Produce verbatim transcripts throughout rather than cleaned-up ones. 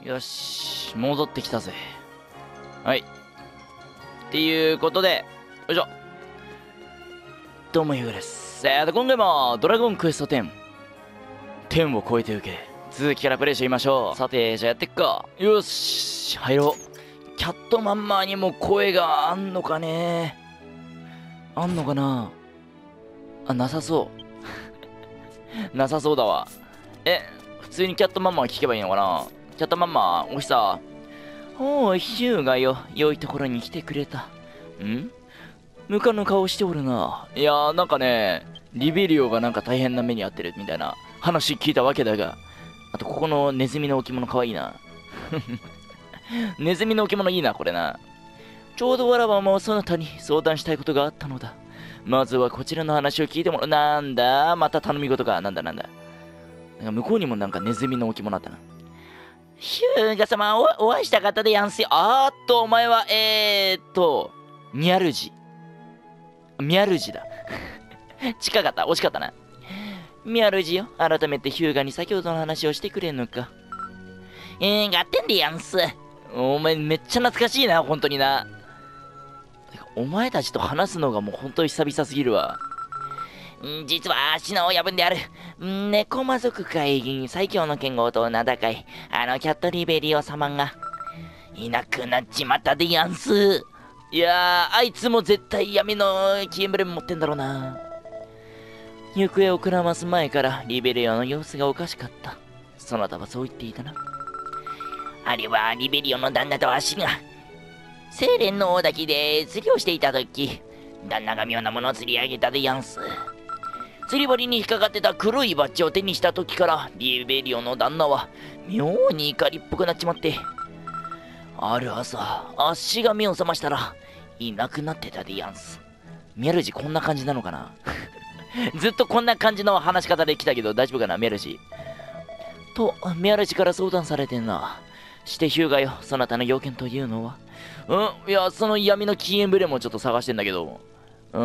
よし、戻ってきたぜ。はい。っていうことで、よいしょ。どうもヒューです。えーと、今回もドラゴンクエストテン。テンを超えて受け。続きからプレイしてみましょう。さて、じゃあやっていくか。よし、入ろう。キャットマンマーにも声があんのかね。あんのかなあ、なさそう。なさそうだわ。え、普通にキャットマンマー聞けばいいのかな。キャットマンマー、おひさ。おう、ヒューがよ、良いところに来てくれた。ん無垢の顔しておるな。いやー、なんかね、リベリオがなんか大変な目に遭ってるみたいな話聞いたわけだが、あとここのネズミの置物かわいいな。ネズミの置物いいな、これな。ちょうどわらわもそなたに相談したいことがあったのだ。まずはこちらの話を聞いてもらう。なんだまた頼み事か。なんだなんだ。なんか向こうにもなんかネズミの置物あったな。ヒューガ様、お、お会いした方でやんすよ。あーっと、お前は、えーっと、ミャルジ。ミャルジだ。近かった。惜しかったな。ミャルジよ。改めてヒューガに先ほどの話をしてくれんのか。えー、がってんでやんす。お前めっちゃ懐かしいな、本当にな。お前たちと話すのがもう本当に久々すぎるわ。ん実は足の親分である猫魔族会最強の剣豪と名高いあのキャットリベリオ様がいなくなっちまったでやんす。いやー、あいつも絶対闇のキエンブレム持ってんだろうな。行方をくらます前からリベリオの様子がおかしかった。そなたはそう言っていたな。あれはリベリオの旦那と足が精錬の大滝で釣りをしていた時、旦那が妙なものを釣り上げたでやんす。釣り針に引っかかってた黒いバッジを手にした時からリベリオの旦那は妙に怒りっぽくなっちまって、ある朝足が目を覚ましたらいなくなってたでやんす。ミャルジこんな感じなのかな。ずっとこんな感じの話し方で来たけど大丈夫かなミャルジと。ミャルジから相談されてんな。してヒューガよ、そなたの要件というのは。うん、いや、その闇のキーエンブレムをちょっと探してんだけど、うん、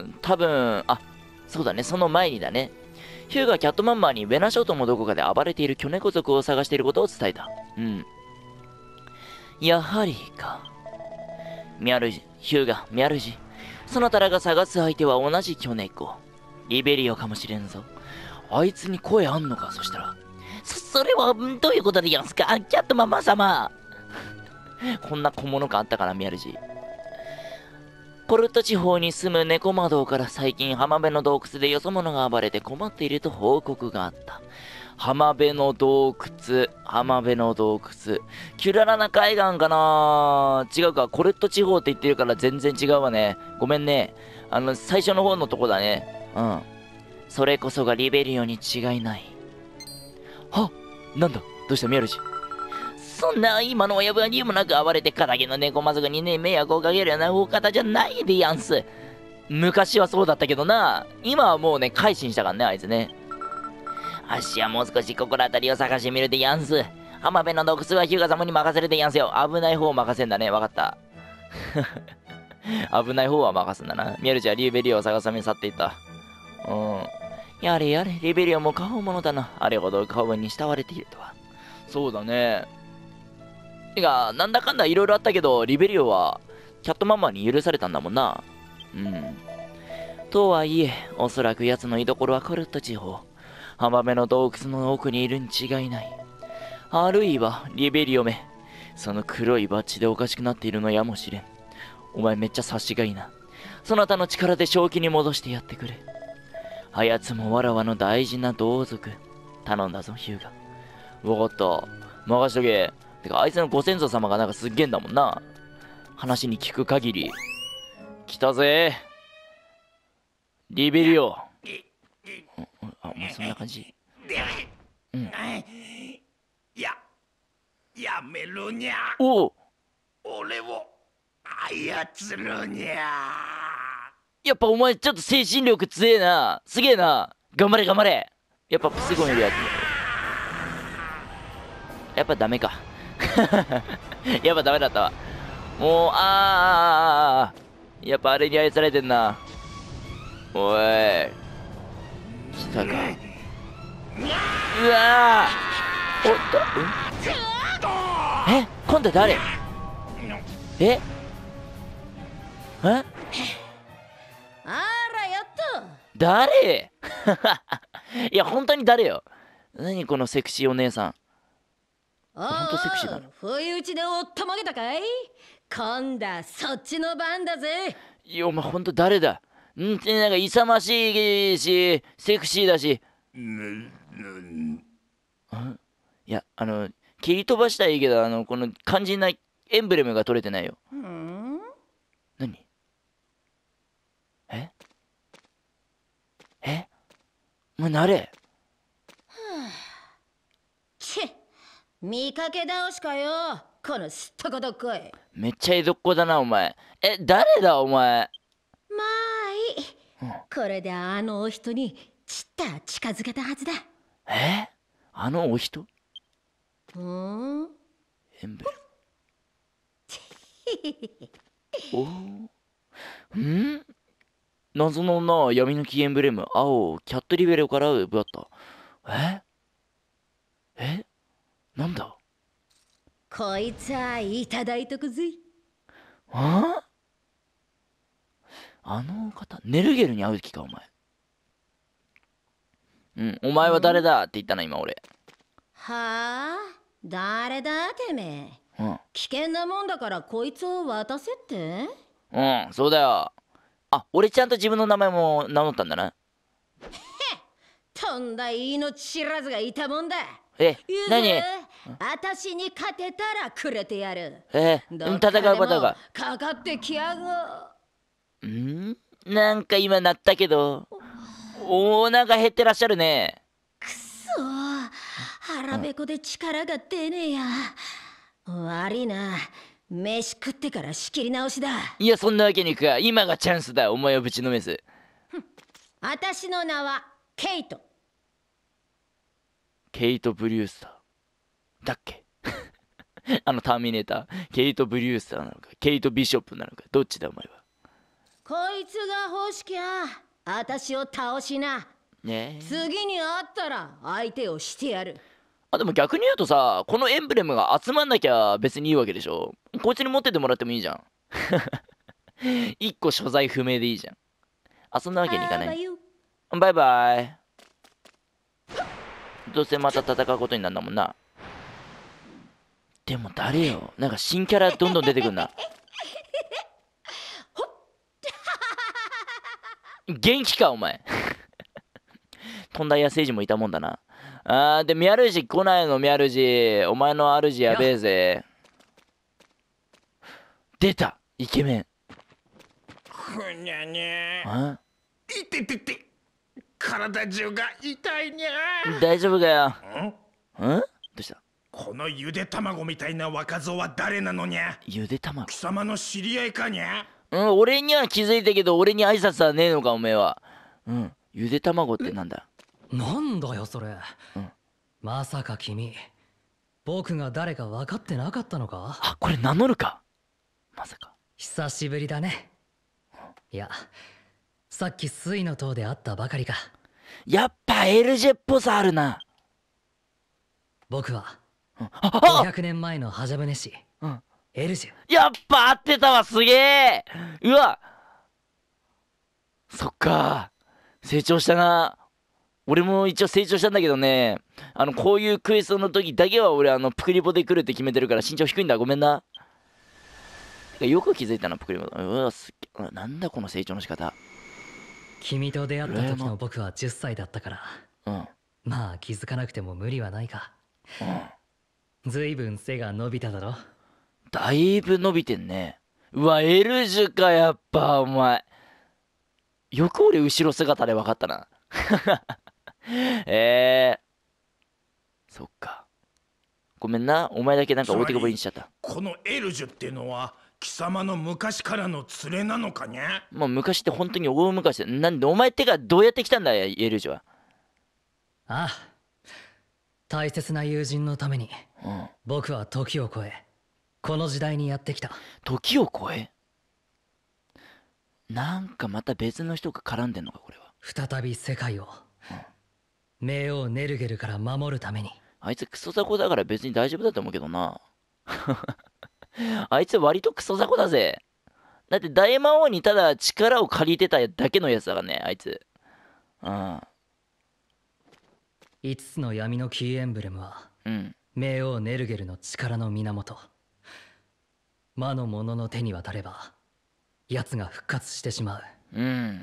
多分、あ、そうだね、その前にだね。ヒューがキャットマンマーにベナ諸島のどこかで暴れている巨猫族を探していることを伝えた。うん。やはりか。ミャルジ、ヒューガ、ミャルジ。そなたらが探す相手は同じ巨猫。リベリオかもしれんぞ。あいつに声あんのか、そしたら。そ、それは、どういうことでやんすか、キャットマンマー様。こんな小物感あったかな、ミャルジ。コルト地方に住む猫魔道から最近浜辺の洞窟でよそ者が暴れて困っていると報告があった。浜辺の洞窟、浜辺の洞窟。キュララな海岸かな。違うか、コルト地方って言ってるから全然違うわね。ごめんね。あの、最初の方のとこだね。うん。それこそがリベリオに違いない。はっ、なんだ、どうしたミャルジ。そんな今の親分は理由もなく暴れて仇の猫魔族にね、迷惑をかけるような大方じゃないでやんす。昔はそうだったけどな。今はもうね、改心したからね、あいつね。あっしはもう少し心当たりを探してみるでやんす。浜辺の洞窟はヒューガ様に任せるでやんすよ。危ない方を任せんだね、わかった。危ない方は任すんだな。ミャルジはリベリオを探すために去っていった。うん。やれやれ、リベリオも過保物だな。あれほど過保に慕われているとは。そうだね。てか、なんだかんだいろいろあったけど、リベリオはキャットママに許されたんだもんな。うん。とはいえ、おそらく奴の居所はコルト地方。浜辺の洞窟の奥にいるに違いない。あるいは、リベリオめ。その黒いバッジでおかしくなっているのやもしれん。お前めっちゃ察しがいいな。そなたの力で正気に戻してやってくれ。あやつもわらわの大事な同族。頼んだぞ、ヒューガ。わかった。任しとけ。てか、あいつのご先祖様がなんかすっげえんだもんな。話に聞く限り。来たぜ。リベリオ。あ、もうそんな感じ。うん。 や、やめろにゃ。 おお。 俺を操るにゃ。 やっぱお前ちょっと精神力強えな。すげえな。頑張れ頑張れ。やっぱすごいやつ。やっぱダメか。やっぱダメだったわ。もう、あー、やっぱあれに愛されてんな。おい。来たか。うわー。おっと、うんえ、今度は誰？ええあら、やっと。 誰？いや、本当に誰よ。何このセクシーお姉さん。ほんとセクシーだな。 不意打ちでおったまげたかい？今度はそっちの番だぜ。 いや、お前ほんと誰だ？んってなんか勇ましいし、セクシーだし。 ぬぬいや、あの、切り飛ばしたらいいけど、あの、この肝心なエンブレムが取れてないよ。 うん何？ええお前なれ。 チェ、見かけ倒しかよ、このすっとこどっこい。 めっちゃ江戸っ子だな、お前。え、誰だ、お前。 まあいい、 うんこれであのお人にちった近づけたはずだ。 えあのお人？ うんエンブレム。おお。ん謎の女、闇の木エンブレム、青、キャットリベロから奪った。ええなんだ？ こいつはいただいとくぜ。 ああの方、ネルゲルに会う気か、お前。うん、お前は誰だって言ったな、今俺。 はあ、誰だてめえ。 うん、 危険なもんだからこいつを渡せって？ うん、そうだよ。あ、俺ちゃんと自分の名前も名乗ったんだな。 とんだ命知らずがいたもんだ。 え、 言う何？ ぜ、私に勝てたらくれてやる。 え、 どうん、戦っかでもうパターンが。 かかってきやが。 んなんか今なったけど。おー、なんか減ってらっしゃるね。 くそ、腹べこで力が出ねえや。悪いな、飯食ってから仕切り直しだ。 いや、そんなわけにいくか。今がチャンスだ。お前をぶちのめす。 私の名はケイト。 ケイト・ブリュースター。だっけあのターミネーター。ケイト・ブリュースターなのか、ケイト・ビショップなのか、どっちだお前は。 こいつが欲しきゃ私を倒しな。 ねえ。 次に会ったら相手をしてやる。 あ、でも逆に言うとさ、このエンブレムが集まんなきゃ別にいいわけでしょ。こいつに持ってってもらってもいいじゃん。一個所在不明でいいじゃん。あ、そんなわけにいかない。 あばよ。 バイバイ。どうせまた戦うことになるんだもんな。でも誰よ。なんか新キャラどんどん出てくんな。元気かお前。とんだ野生児もいたもんだな。あーで、ミャルジ来ないの、ミャルジ。お前の主やべえぜ。出たイケメン。 ふにゃにゃあいててて体中が痛いにゃ大丈夫かよ。 んんどうした？ このゆで卵みたいな若造は誰なのにゃ？ ゆで卵。 貴様の知り合いかにゃ？ うん、俺には気づいたけど、俺に挨拶はねえのか、おめえは。うん、ゆで卵ってなんだ？ なんだよそれ、 うんまさか君僕が誰か分かってなかったのか？ あ、これ名乗るか？まさか。 久しぶりだね。いやさっき水の塔で会ったばかりか。 やっぱエルジェっぽさあるな。 僕はうんあごひゃくねんまえのハジャブネ師うんエルジュ。 やっぱ合ってたわ、すげえ。うわそっか、成長したな。俺も一応成長したんだけどね、あのこういうクエストの時だけは俺あのプクリポで来るって決めてるから身長低いんだ、ごめんな。よく気づいたな、プクリポ。うわすっげえ、なんだこの成長の仕方。 君と出会った時の僕はじゅっさいだったからうんうんまあ気づかなくても無理はないか。ずいぶん背が伸びただろ。 だいぶ伸びてんね。うわエルジュか、やっぱお前よく俺後ろ姿で分かったな。えー、そっか、ごめんな、お前だけなんか置いてこぼりにしちゃった。 このエルジュってのは貴様の昔からの連れなのかにゃ？ もう昔って本当に大昔だ。なんでお前ってかどうやって来たんだよ、エルジュは。 ああ大切な友人のためにうん僕は時を超えこの時代にやってきた。 時を超え、なんかまた別の人が絡んでんのかこれは。 再び世界を冥王ネルゲルから守るために。 あいつクソ雑魚だから別に大丈夫だと思うけどな。 あいつ割とクソ雑魚だぜ。だって大魔王にただ力を借りてただけのやつだからね、あいつ。うん。 いつつの闇のキーエンブレムは、 うん。 冥王ネルゲルの力の源。魔の者の手に渡れば、奴が復活してしまう。 うん。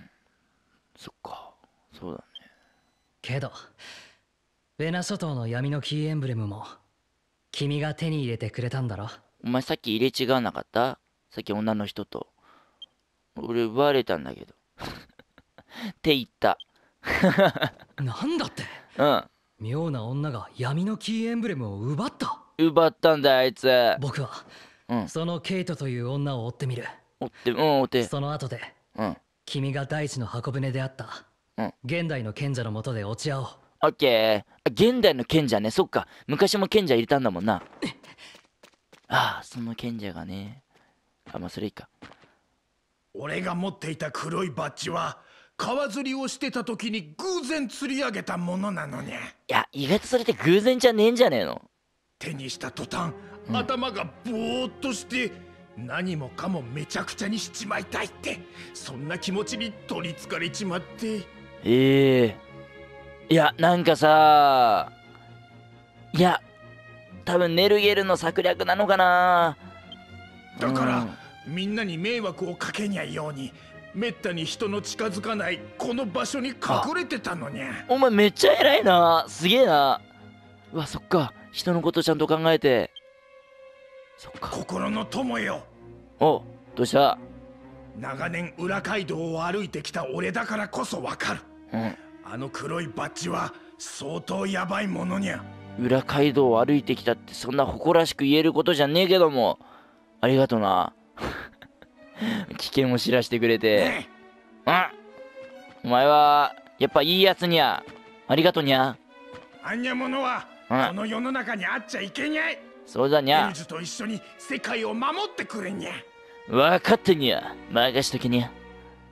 そっか。そうだね。 けど、ヴェナ諸島の闇のキーエンブレムも、君が手に入れてくれたんだろ。 お前さっき入れ違わなかった？さっき女の人と。俺奪われたんだけど。って言った。 なんだって。 うん。 妙な女が闇のキーエンブレムを奪った。 奪ったんだあいつ。 僕は、 うん、 そのケイトという女を追ってみる。 追ってうん追って。 その後で、 うん、 君が大地の箱舟であった、うん、現代の賢者のもとで落ち合おう。 オッケー。現代の賢者ね。そっか、昔も賢者入れたんだもんな。ああ、その賢者がね。あ、まあそれいいか。 俺が持っていた黒いバッジは川釣りをしてた時に偶然釣り上げたものなのに。いや、意外とそれって偶然じゃねえんじゃねえの。 手にした途端、うん、頭がぼーっとして何もかもめちゃくちゃにしちまいたいって、そんな気持ちに取りつかれちまって。 ええー、いや、なんかさ、いや多分ネルゲルの策略なのかな。 だから、うん、みんなに迷惑をかけにゃいようにめったに人の近づかないこの場所に隠れてたのにゃ。 お前めっちゃ偉いな。すげえな。うわ、そっか、人のことちゃんと考えて。そっか、 心の友よ。 お、どうした？ 長年裏街道を歩いてきた俺だからこそわかる、うん、あの黒いバッジは相当ヤバいものにゃ。 裏街道を歩いてきたってそんな誇らしく言えることじゃねえけども、ありがとな。危険を知らせてくれて、ね、うん、お前はやっぱいいやつにゃ。ありがとにゃ。 あんにゃものは、うん、この世の中にあっちゃいけにゃい。 そうだにゃ。 エルジュと一緒に世界を守ってくれにゃ。 分かってにゃ。任しとけにゃ。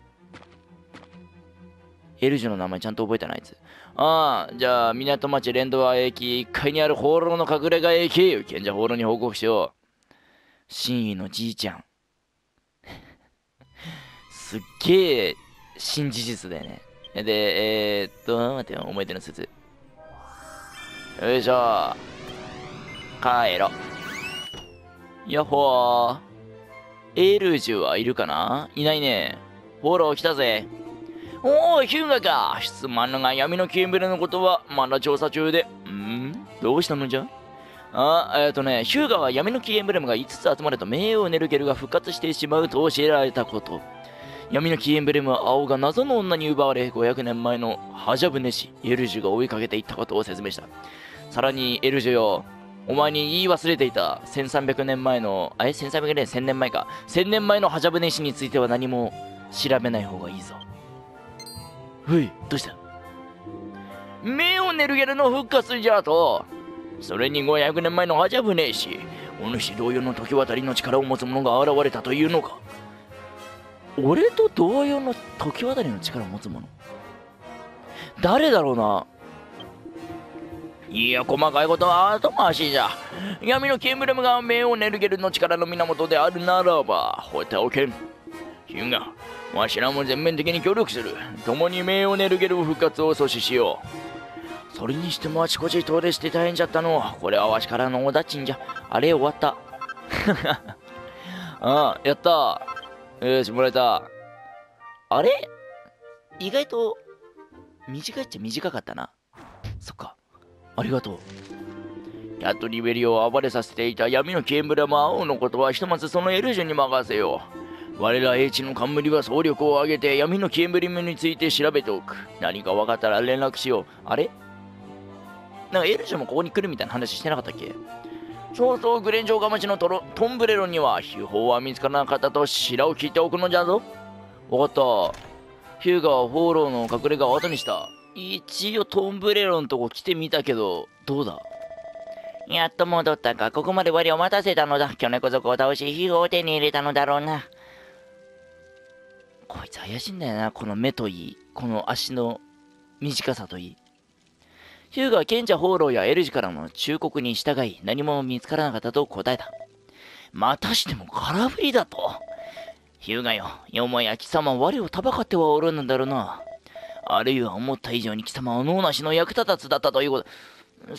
エルジュの名前ちゃんと覚えたな、あいつ。ああ、じゃあ港町連動駅いっかいにある放浪の隠れ家へ行き、賢者放浪に報告しよう。真意のじいちゃん。すっげえ新事実だよね。で、えー、っと、待ってよ、思い出の説。よいしょ。帰ろ。やっほー。エルジュはいるかな？いないね。フォロー来たぜ。おー、ヒューガか。すまぬが闇のキーブレのことはまだ調査中で。ん？どうしたのじゃ？あ、えっとね、ヒューガは闇のキーエンブレムがいつつ集まると冥王ネルゲルが復活してしまうと教えられたこと。闇のキーエンブレムは青が謎の女に奪われ、ごひゃくねんまえのハジャブネ氏エルジュが追いかけていったことを説明した。さらにエルジュよ、お前に言い忘れていたせんさんびゃくねんまえの、あれ ?せんさんびゃくねん、せんねんまえか。せんねんまえのハジャブネ氏については何も調べない方がいいぞ。ふい、どうした？冥王ネルゲルの復活じゃと。それにごひゃくねんまえのハジャブネ氏、お主同様の時渡りの力を持つ者が現れたというのか。俺と同様の時渡りの力を持つ者、誰だろうな。いや、細かいことは後回しじゃ。闇のキーブレムが冥王ネルゲルの力の源であるならば放っておけん。ヒュンがわしらも全面的に協力する。共に冥王ネルゲル復活を阻止しよう。それにしてもあちこち遠出して大変じゃったの。これはわしからのおだちんじゃ。あれ終わった。ああ、やった。よし、もらえた。あれ意外と短いっちゃ短かったな。そっか、ありがとう。やっとリベリオを暴れさせていた闇のキーブレム青のことはひとまずそのエルジュに任せよう。我ら英知の冠は総力を挙げて闇のキーブレムについて調べておく。何か分かったら連絡しよう。あれなんかエルジュもここに来るみたいな話してなかったっけ？そうそう、グレン城下町のトロトンブレロンには秘宝は見つからなかったと白を聞いておくのじゃぞ。わかった。ヒューガはフォローの隠れ家を後にした。一応トンブレロンのとこ来てみたけど、どうだ？やっと戻ったか。ここまで我を待たせたのだ。巨猫族を倒し、秘宝を手に入れたのだろうな。こいつ怪しいんだよな。この目といい、この足の短さといい。 ヒューガは賢者放浪やエルジからの忠告に従い何も見つからなかったと答えた。またしても空振りだと。ヒューガよ、よもや貴様は我をたばかってはおるのだろうな。あるいは思った以上に貴様は脳なしの役立たずだったということ。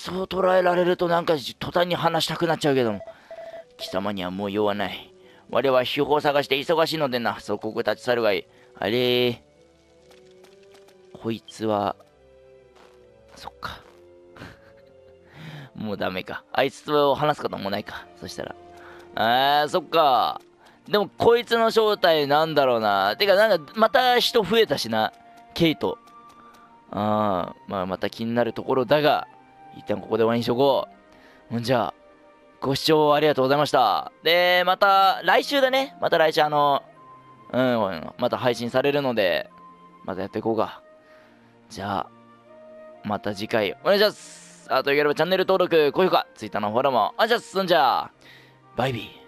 そう捉えられるとなんか途端に話したくなっちゃうけども。貴様にはもう用はない。我は秘宝を探して忙しいのでな。即刻立ち去るがいい。あれー。こいつは、そっか。もうダメか。あいつと話すこともないか。そしたら。あー、そっか。でも、こいつの正体なんだろうな。てか、なんか、また人増えたしな。ケイト。あー、まあ、また気になるところだが、一旦ここで終わりにしとこう。ほんじゃあ、ご視聴ありがとうございました。で、また、来週だね。また来週、あの、うん、また配信されるので、またやっていこうか。じゃあ、また次回お願いします。あとよければチャンネル登録、高評価、Twitter のフォローもお願いします。そんじゃあ、バイビー。